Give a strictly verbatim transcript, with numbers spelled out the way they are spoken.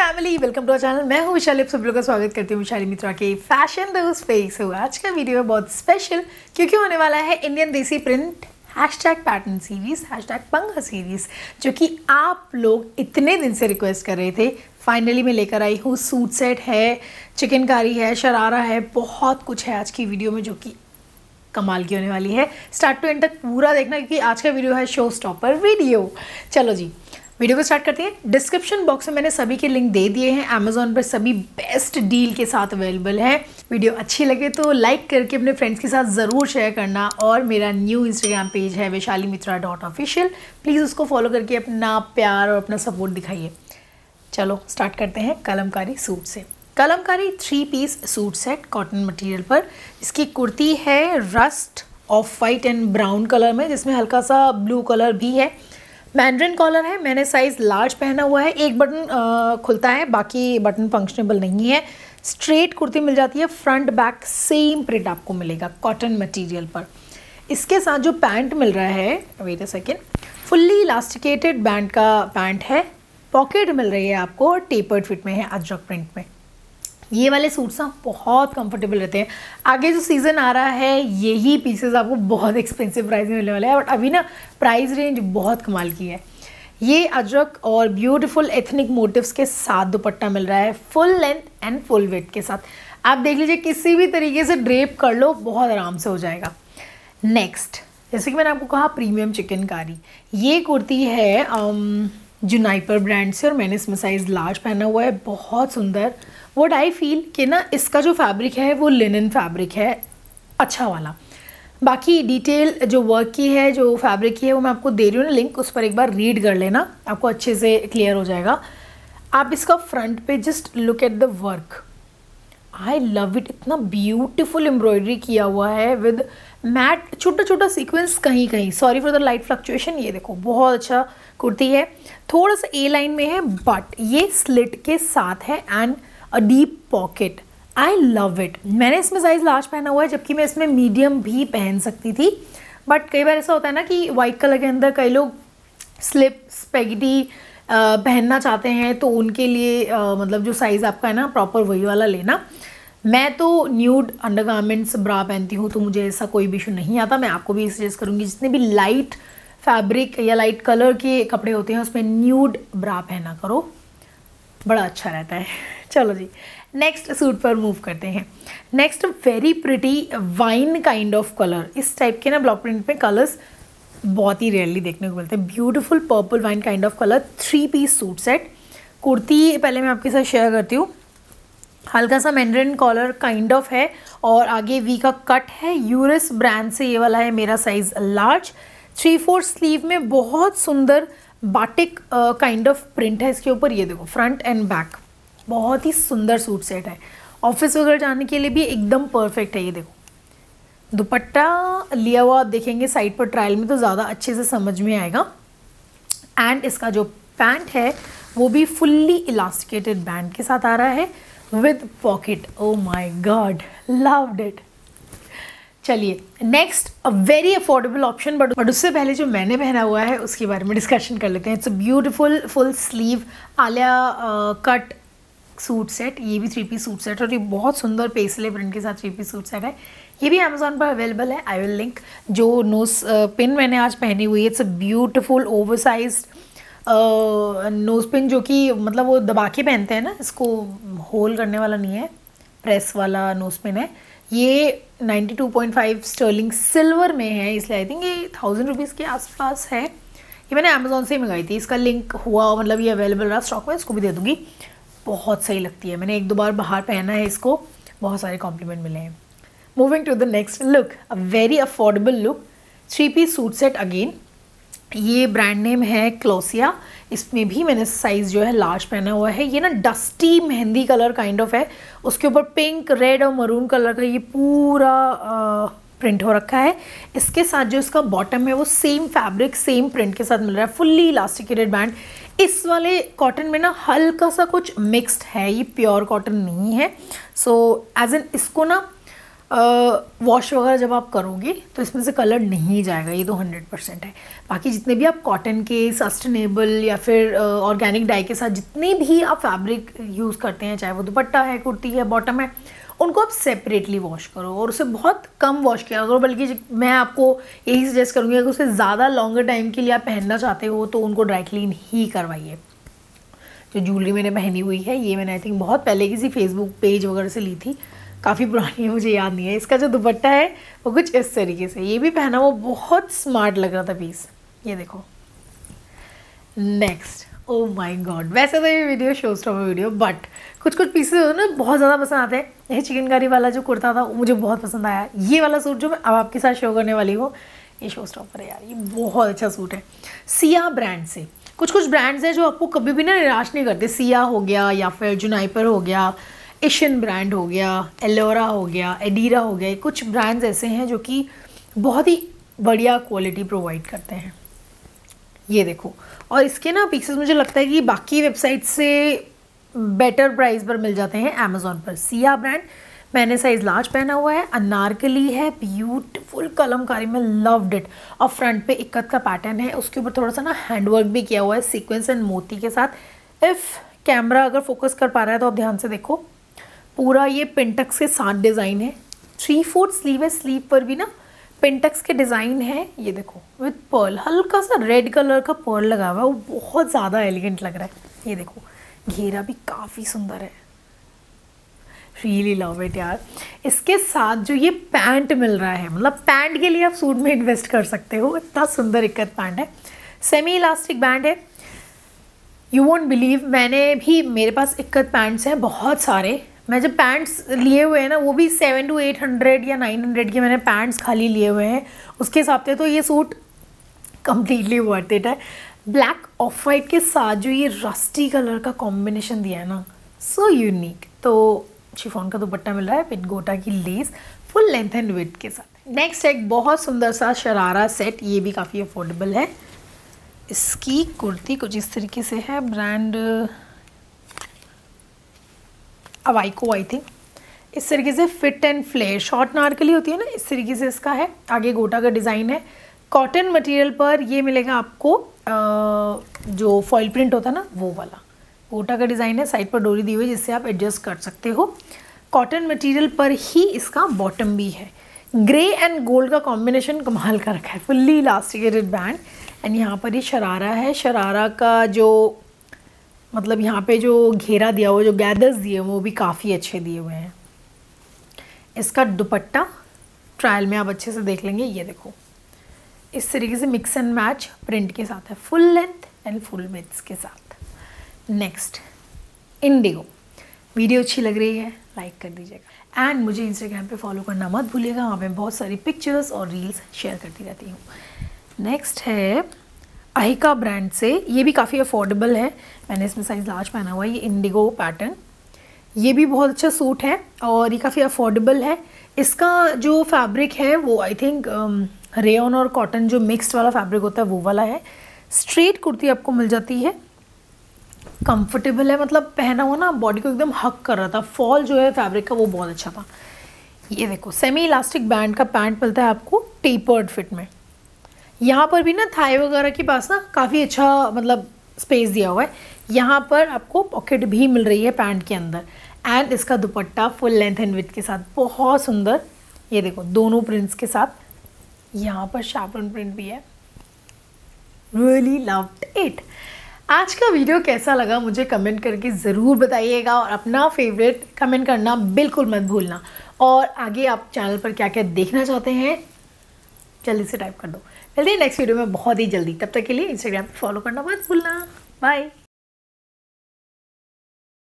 Family, welcome to our channel. मैं हूं विशाली, आप सब लोगों का स्वागत करती हूं विशाली मित्रा के फैशन दोस्त पे। सो आज का वीडियो है बहुत स्पेशल क्योंकि होने वाला है Indian desi print hashtag pattern series, hashtag Panga series, जो कि आप लोग इतने दिन से रिक्वेस्ट कर रहे थे। फाइनली मैं लेकर आई हूँ। सूट सेट है, चिकनकारी है, शरारा है, बहुत कुछ है आज की वीडियो में जो कि कमाल की होने वाली है। स्टार्ट टू एंड तक पूरा देखना क्योंकि आज का वीडियो है शो स्टॉपर वीडियो। चलो जी, वीडियो को स्टार्ट करते हैं। डिस्क्रिप्शन बॉक्स में मैंने सभी के लिंक दे दिए हैं। अमेजोन पर सभी बेस्ट डील के साथ अवेलेबल है। वीडियो अच्छी लगे तो लाइक करके अपने फ्रेंड्स के साथ ज़रूर शेयर करना। और मेरा न्यू इंस्टाग्राम पेज है Vaishali Mitra dot official, please उसको फॉलो करके अपना प्यार और अपना सपोर्ट दिखाइए। चलो स्टार्ट करते हैं कलमकारी सूट से। Kalamkari three piece suit set cotton material पर। इसकी कुर्ती है rust off white and brown colour में, जिसमें हल्का सा ब्लू कलर भी है। मैंड्रिन कॉलर है, मैंने साइज़ लार्ज पहना हुआ है। एक बटन खुलता है, बाकी बटन फंक्शनेबल नहीं है। स्ट्रेट कुर्ती मिल जाती है, फ्रंट बैक सेम प्रिंट आपको मिलेगा कॉटन मटेरियल पर। इसके साथ जो पैंट मिल रहा है, wait a second, fully elasticated band का पैंट है। पॉकेट मिल रही है आपको, टेपर्ड फिट में है, अजरक प्रिंट में। ये वाले सूट्स ना बहुत कंफर्टेबल रहते हैं। आगे जो सीज़न आ रहा है यही पीसेस आपको बहुत एक्सपेंसिव प्राइस में मिलने वाला है, बट अभी ना प्राइस रेंज बहुत कमाल की है। ये अजरक और ब्यूटीफुल एथनिक मोटिव्स के साथ दुपट्टा मिल रहा है, full length and full weight के साथ। आप देख लीजिए, किसी भी तरीके से ड्रेप कर लो, बहुत आराम से हो जाएगा। नेक्स्ट, जैसे कि मैंने आपको कहा, प्रीमियम चिकनकारी। ये कुर्ती है जुनाइपर ब्रांड से और मैंने इसमें साइज़ लार्ज पहना हुआ है। बहुत सुंदर। वोट आई फील कि ना इसका जो फैब्रिक है वो लिनन फैब्रिक है, अच्छा वाला। बाकी डिटेल जो वर्क की है, जो फैब्रिक की है, वो मैं आपको दे रही हूँ ना लिंक, उस पर एक बार रीड कर लेना, आपको अच्छे से क्लियर हो जाएगा। आप इसका फ्रंट पे just look at the work, I love it. इतना ब्यूटीफुल एम्ब्रॉयडरी किया हुआ है विद मैट छोटा छोटा सीक्वेंस कहीं कहीं। Sorry for the light fluctuation. ये देखो, बहुत अच्छा कुर्ती है। थोड़ा सा ए लाइन में है, बट ये स्लिट के साथ है and a deep pocket. I love it. मैंने इसमें साइज़ लार्ज पहना हुआ है, जबकि मैं इसमें मीडियम भी पहन सकती थी, बट कई बार ऐसा होता है ना कि वाइट कलर के अंदर कई लोग स्लिप स्पेगेटी पहनना चाहते हैं, तो उनके लिए आ, मतलब जो साइज़ आपका है ना प्रॉपर वही वाला लेना। मैं तो न्यूड अंडरगारमेंट्स ब्रा पहनती हूँ, तो मुझे ऐसा कोई भी इशू नहीं आता। मैं आपको भी सजेस्ट करूँगी, जितने भी लाइट फैब्रिक या लाइट कलर के कपड़े होते हैं उसमें न्यूड ब्रा पहना करो, बड़ा अच्छा रहता है। चलो जी, नेक्स्ट सूट पर मूव करते हैं। Next, very pretty wine kind of colour. इस टाइप के ना ब्लॉक प्रिंट में कलर्स बहुत ही रेयरली देखने को मिलते हैं। Beautiful purple wine kind of colour, three piece suit set. Kurti पहले मैं आपके साथ शेयर करती हूँ। हल्का सा मैंड्रिन कॉलर काइंड ऑफ है और आगे वी का कट है। यूरिस ब्रांड से ये वाला है, मेरा size large. Three four sleeve में बहुत सुंदर बाटिक काइंड ऑफ प्रिंट है इसके ऊपर। ये देखो, फ्रंट एंड बैक बहुत ही सुंदर सूट सेट है। ऑफिस वगैरह जाने के लिए भी एकदम परफेक्ट है। ये देखो, दुपट्टा लिया हुआ आप देखेंगे साइड पर ट्रायल में तो ज़्यादा अच्छे से समझ में आएगा। एंड इसका जो पैंट है वो भी फुल्ली इलास्टिकेटेड बैंड के साथ आ रहा है with pocket. Oh my god, loved it. चलिए next, a very affordable option, but but उससे पहले जो मैंने पहना हुआ है उसके बारे में डिस्कशन कर लेते हैं। It's a beautiful full sleeve Alia cut suit set. ये भी थ्री पीस सूट सेट और ये बहुत सुंदर पेस्ले प्रिंट के साथ थ्री पीस सूट सेट है। ये भी अमेजोन पर अवेलेबल है, आई विल लिंक। जो नोज पिन मैंने आज पहनी हुई है, it's a beautiful over size nose pin, जो कि मतलब वो दबा के पहनते हैं ना, इसको होल करने वाला नहीं है, प्रेस वाला नोज पिन है। ये ninety two point five sterling silver में है, इसलिए आई थिंक ये थाउजेंड रुपीज़ के आसपास है। ये मैंने अमेजोन से ही मंगाई थी। इसका लिंक हुआ, मतलब ये अवेलेबल रहा स्टॉक में, इसको भी दे दूँगी। बहुत सही लगती है, मैंने एक दो बार बाहर पहना है इसको, बहुत सारे कॉम्प्लीमेंट मिले हैं। Moving to the next look, a very affordable look, three piece suit set again. ये ब्रांड नेम है क्लोसिया। इसमें भी मैंने साइज़ जो है लार्ज पहना हुआ है। ये ना dusty mehndi colour kind of है, उसके ऊपर पिंक, रेड और मरून कलर का ये पूरा प्रिंट हो रखा है। इसके साथ जो इसका बॉटम है वो सेम फैब्रिक सेम प्रिंट के साथ मिल रहा है, फुल्ली इलास्टिकेटेड बैंड। इस वाले कॉटन में ना हल्का सा कुछ मिक्स्ड है, ये प्योर कॉटन नहीं है। सो एज एन इसको ना वॉश वगैरह जब आप करोगे तो इसमें से कलर नहीं जाएगा, ये तो हंड्रेड परसेंट है। बाकी जितने भी आप कॉटन के, सस्टेनेबल या फिर ऑर्गेनिक डाई के साथ जितने भी आप फैब्रिक यूज़ करते हैं, चाहे वो दुपट्टा है, कुर्ती है, बॉटम है, उनको आप सेपरेटली वॉश करो और उसे बहुत कम वॉश किया करो। बल्कि मैं आपको यही सजेस्ट करूँगी, अगर उसे ज़्यादा लॉन्गर टाइम के लिए आप पहनना चाहते हो तो उनको ड्राई क्लीन ही करवाइए। जो ज्वेलरी मैंने पहनी हुई है, ये मैंने आई थिंक बहुत पहले किसी फेसबुक पेज वगैरह से ली थी, काफ़ी पुरानी है, मुझे याद नहीं है। इसका जो दुपट्टा है वो कुछ इस तरीके से, ये भी पहना वो बहुत स्मार्ट लग रहा था पीस, ये देखो। नेक्स्ट, ओ माय गॉड, वैसे तो ये video show stopper video, but कुछ कुछ पीसेस ना बहुत ज़्यादा पसंद आते हैं। ये चिकनकारी वाला जो कुर्ता था वो मुझे बहुत पसंद आया। ये वाला सूट जो मैं अब आपके साथ शो करने वाली हूँ, ये शो स्टॉपर है यार, ये बहुत अच्छा सूट है। सिया ब्रांड से, कुछ कुछ ब्रांड्स हैं जो आपको कभी भी ना निराश नहीं करते। सिया हो गया, या फिर जुनाइपर हो गया, एशियन ब्रांड हो गया, एलोरा हो गया, एडीरा हो गया, कुछ ब्रांड्स ऐसे हैं जो कि बहुत ही बढ़िया क्वालिटी प्रोवाइड करते हैं। ये देखो, और इसके ना पीसेस मुझे लगता है कि बाकी वेबसाइट से बेटर प्राइस पर मिल जाते हैं अमेज़ॉन पर। सिया ब्रांड, मैंने साइज़ लार्ज पहना हुआ है, अनारकली है, ब्यूटीफुल कलमकारी में, लव्ड इट। और फ्रंट पे इक्कत का पैटर्न है, उसके ऊपर थोड़ा सा ना हैंडवर्क भी किया हुआ है सीक्वेंस एंड मोती के साथ। इफ़ कैमरा अगर फोकस कर पा रहा है तो आप ध्यान से देखो, पूरा ये पिंटक्स के साथ डिज़ाइन है। थ्री फोर्थ स्लीव है, स्लीव पर भी ना पिंटक्स के डिज़ाइन है। ये देखो विद पर्ल, हल्का सा रेड कलर का पर्ल लगा हुआ है, वो बहुत ज़्यादा एलिगेंट लग रहा है। ये देखो, घेरा भी काफ़ी सुंदर है, रियली लव इट यार। इसके साथ जो ये पैंट मिल रहा है, मतलब पैंट के लिए आप सूट में इन्वेस्ट कर सकते हो, इतना सुंदर इक्कत पैंट है। सेमी इलास्टिक बैंड है, यू वोंट बिलीव, मैंने भी, मेरे पास इक्कत पैंट्स हैं बहुत सारे। मैं जब पैंट्स लिए हुए हैं ना, वो भी सेवन टू एट हंड्रेड या नाइन हंड्रेड के मैंने पैंट्स खाली लिए हुए हैं, उसके हिसाब से तो ये सूट कम्प्लीटली वर्थ इट है। ब्लैक ऑफ वाइट के साथ जो ये रस्टी कलर का कॉम्बिनेशन दिया है ना, सो यूनिक। तो शिफॉन का दुपट्टा मिल रहा है विद गोटा की lace, full length and width के साथ। नेक्स्ट एक बहुत सुंदर सा शरारा सेट, ये भी काफ़ी अफोर्डेबल है। इसकी कुर्ती कुछ इस तरीके से है, ब्रांड अवाइको आई थिंक। इस तरीके से fit and flare, short anarkali होती है ना, इस तरीके से इसका है। आगे गोटा का डिज़ाइन है, कॉटन मटेरियल पर ये मिलेगा आपको आ, जो फॉइल प्रिंट होता है ना वो वाला गोटा का डिज़ाइन है। साइड पर डोरी दी हुई है जिससे आप एडजस्ट कर सकते हो। कॉटन मटेरियल पर ही इसका बॉटम भी है। ग्रे एंड गोल्ड का कॉम्बिनेशन कमाल का रखा है, फुल्ली इलास्टिकेटेड बैंड। एंड यहाँ पर ये शरारा है, शरारा का जो मतलब यहाँ पे जो घेरा दिया हुआ, जो गैदर्स दिए हुए वो भी काफ़ी अच्छे दिए हुए हैं। इसका दुपट्टा ट्रायल में आप अच्छे से देख लेंगे, ये देखो इस तरीके से मिक्स एंड मैच प्रिंट के साथ है, full length and full width के साथ। नेक्स्ट इंडिगो, वीडियो अच्छी लग रही है लाइक कर दीजिएगा एंड मुझे इंस्टाग्राम पे फॉलो करना मत भूलिएगा, वहाँ पे बहुत सारी पिक्चर्स और रील्स शेयर करती रहती हूँ। नेक्स्ट है अहिका ब्रांड से, ये भी काफ़ी अफोर्डेबल है, मैंने इसमें साइज लार्ज पहना हुआ है। ये इंडिगो पैटर्न, ये भी बहुत अच्छा सूट है और ये काफ़ी अफोर्डेबल है। इसका जो फैब्रिक है वो आई थिंक रेयन और कॉटन जो मिक्स्ड वाला फैब्रिक होता है वो वाला है। स्ट्रेट कुर्ती आपको मिल जाती है, कंफर्टेबल है, मतलब पहना हुआ ना बॉडी को एकदम हक कर रहा था। फॉल जो है फैब्रिक का वो बहुत अच्छा था। ये देखो सेमी इलास्टिक बैंड का पैंट मिलता है आपको टेपर्ड फिट में। यहाँ पर भी ना थाई वगैरह के पास ना काफ़ी अच्छा मतलब स्पेस दिया हुआ है। यहाँ पर आपको पॉकेट भी मिल रही है पैंट के अंदर एंड इसका dupatta full length and width के साथ बहुत सुंदर। ये देखो दोनों प्रिंट्स के साथ, यहाँ पर शैफरन प्रिंट भी है, रियली लव्ड इट। आज का वीडियो कैसा लगा मुझे कमेंट करके ज़रूर बताइएगा और अपना फेवरेट कमेंट करना बिल्कुल मत भूलना। और आगे आप चैनल पर क्या क्या देखना चाहते हैं जल्दी से टाइप कर दो। मिलते हैं नेक्स्ट वीडियो में बहुत ही जल्दी, तब तक के लिए इंस्टाग्राम पर फॉलो करना मत भूलना। बाय।